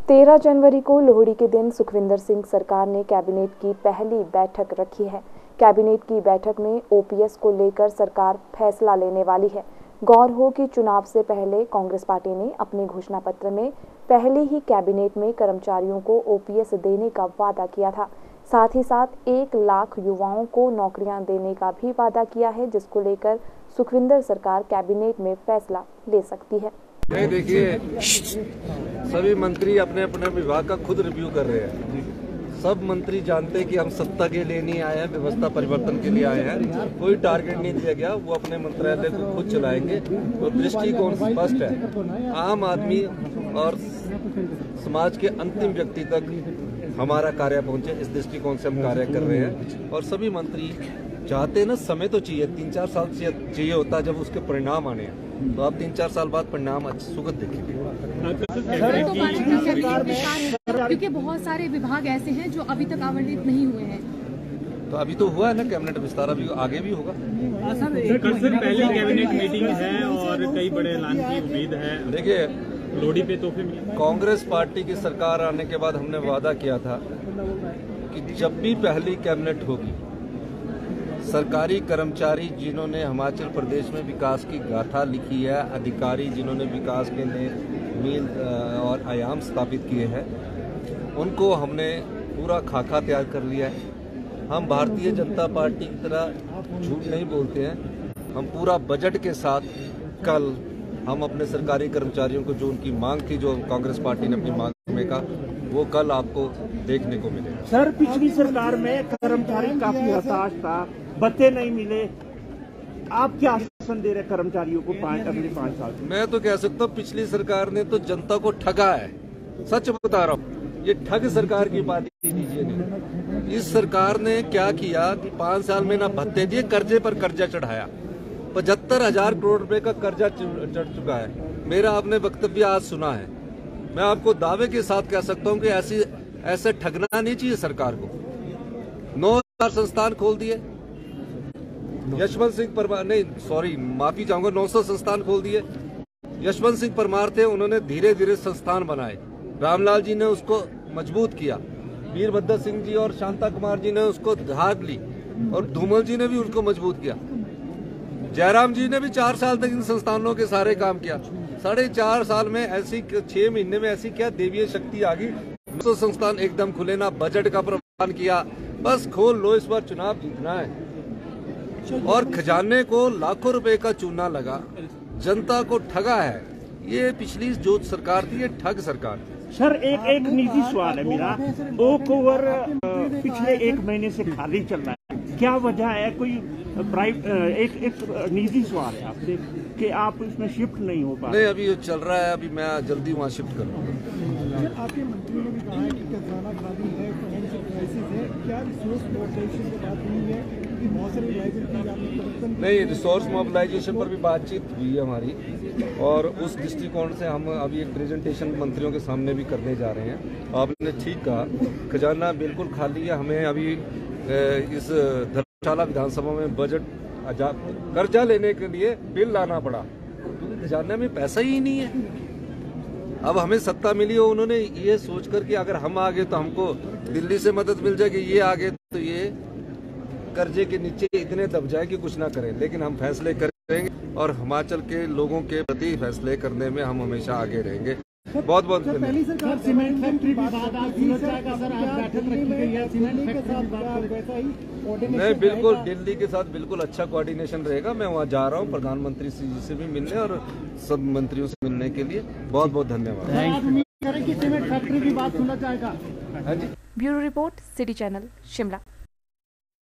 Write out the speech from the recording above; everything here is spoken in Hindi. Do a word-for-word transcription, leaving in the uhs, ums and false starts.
तेरह जनवरी को लोहड़ी के दिन सुखविंदर सिंह सरकार ने कैबिनेट की पहली बैठक रखी है। कैबिनेट की बैठक में ओपीएस को लेकर सरकार फैसला लेने वाली है। गौर हो कि चुनाव से पहले कांग्रेस पार्टी ने अपने घोषणा पत्र में पहले ही कैबिनेट में कर्मचारियों को ओपीएस देने का वादा किया था। साथ ही साथ एक लाख युवाओं को नौकरियां देने का भी वादा किया है, जिसको लेकर सुखविंदर सरकार कैबिनेट में फैसला ले सकती है। नहीं, देखिए, सभी मंत्री अपने अपने विभाग का खुद रिव्यू कर रहे हैं। सब मंत्री जानते हैं कि हम सत्ता के लिए नहीं आए हैं, व्यवस्था परिवर्तन के लिए आए हैं। कोई टारगेट नहीं दिया गया, वो अपने मंत्रालय को खुद चलाएंगे। तो दृष्टिकोण स्पष्ट है। आम आदमी और समाज के अंतिम व्यक्ति तक हमारा कार्य पहुंचे, इस दृष्टिकोण से हम कार्य कर रहे हैं। और सभी मंत्री चाहते हैं ना, समय तो चाहिए, तीन चार साल चाहिए होता है जब उसके परिणाम आने हैं। तो आप तीन चार साल बाद परिणाम अच्छे सुगत देखेंगे। क्योंकि बहुत सारे विभाग ऐसे हैं जो अभी तक आवंटित नहीं हुए हैं। तो अभी तो हुआ है ना कैबिनेट विस्तार, अभी आगे भी होगा। कल से पहली कैबिनेट मीटिंग है और कई बड़े ऐलान की उम्मीद है। देखिए, लोहड़ी पे तोहफे मिले। कांग्रेस पार्टी की सरकार आने के बाद हमने वादा किया था कि जब भी पहली कैबिनेट होगी, सरकारी कर्मचारी जिन्होंने हिमाचल प्रदेश में विकास की गाथा लिखी है, अधिकारी जिन्होंने विकास के नए मील और आयाम स्थापित किए हैं, उनको हमने पूरा खाका तैयार कर लिया है। हम भारतीय जनता पार्टी की तरह झूठ नहीं बोलते हैं। हम पूरा बजट के साथ कल हम अपने सरकारी कर्मचारियों को जो उनकी मांग थी, जो कांग्रेस पार्टी ने अपनी मांग में कहा, वो कल आपको देखने को मिलेगा। सर, पिछली सरकार में कर्मचारी काफी हताश था, भत्ते नहीं मिले। आप क्या आश्वासन दे रहे कर्मचारियों को पांच अगले पाँच साल? मैं तो कह सकता हूँ पिछली सरकार ने तो जनता को ठगा है। सच बता रहा हूँ, ये ठग सरकार की बात लीजिए नहीं। इस सरकार ने क्या किया कि पांच साल में ना भत्ते दिए, कर्जे पर कर्जा चढ़ाया। पचहत्तर हजार करोड़ रुपए का कर्जा चढ़ चुका है। मेरा आपने वक्तव्य आज सुना है। मैं आपको दावे के साथ कह सकता हूँ कि ऐसी ऐसे ठगना नहीं चाहिए सरकार को। नौ हजार संस्थान खोल दिए, यशवंत सिंह परमार नहीं सॉरी माफी चाहूंगा नौ सौ संस्थान खोल दिए। यशवंत सिंह परमार थे, उन्होंने धीरे धीरे संस्थान बनाए। रामलाल जी ने उसको मजबूत किया, वीरभद्र सिंह जी और शांता कुमार जी ने उसको धार ली, और धूमल जी ने भी उसको मजबूत किया। जयराम जी ने भी चार साल तक इन संस्थानों के सारे काम किया। साढ़े चार साल में ऐसी छह महीने में ऐसी क्या देवीय शक्ति आ गई, तो संस्थान एकदम खुले। ना बजट का प्रावधान किया, बस खोल लो, इस बार चुनाव जीतना है। और खजाने को लाखों रुपए का चूना लगा, जनता को ठगा है। ये पिछली जो सरकार थी, ये ठग सरकार। सर, एक एक निजी सवाल है मेरा। ओक ओवर पिछले एक महीने से खाली चल रहा है, क्या वजह है? कोई प्राइवेट एक एक निजी सवाल है आपसे कि आप इसमें शिफ्ट नहीं हो पा रहे? नहीं, अभी चल रहा है, अभी मैं जल्दी वहाँ शिफ्ट करूँगा। आपके मंत्री ने भी कहा है कि खजाना खाली है, क्राइसिस है, क्या रिसोर्स मोबिलाइजेशन की बात हुई है? कि बहुत सारे नहीं, रिसोर्स मोबिलाइजेशन पर भी बातचीत हुई है हमारी, और उस दृष्टिकोण से हम अभी एक प्रेजेंटेशन मंत्रियों के सामने भी करने जा रहे हैं। आपने ठीक कहा, खजाना बिल्कुल खाली है। हमें अभी इस धर्मशाला विधानसभा में बजट कर्जा लेने के लिए बिल लाना पड़ा, क्योंकि खजाना में पैसा ही नहीं है। अब हमें सत्ता मिली हो, उन्होंने ये सोचकर कि अगर हम आगे तो हमको दिल्ली से मदद मिल जाएगी, ये आगे तो ये कर्जे के नीचे इतने दब जाए कि कुछ ना करें। लेकिन हम फैसले करेंगे और हिमाचल के लोगों के प्रति फैसले करने में हम हमेशा आगे रहेंगे। बहुत बहुत धन्यवाद। सीमेंट फैक्ट्री विवाद नहीं, बिल्कुल दिल्ली के साथ बिल्कुल अच्छा कोऑर्डिनेशन रहेगा। मैं वहाँ जा रहा हूँ प्रधानमंत्री जी से भी मिलने और सब मंत्रियों से मिलने के लिए। बहुत बहुत धन्यवाद। सीमेंट फैक्ट्री की बात सुनना चाहेगा। Bureau report, city channel, Shimla.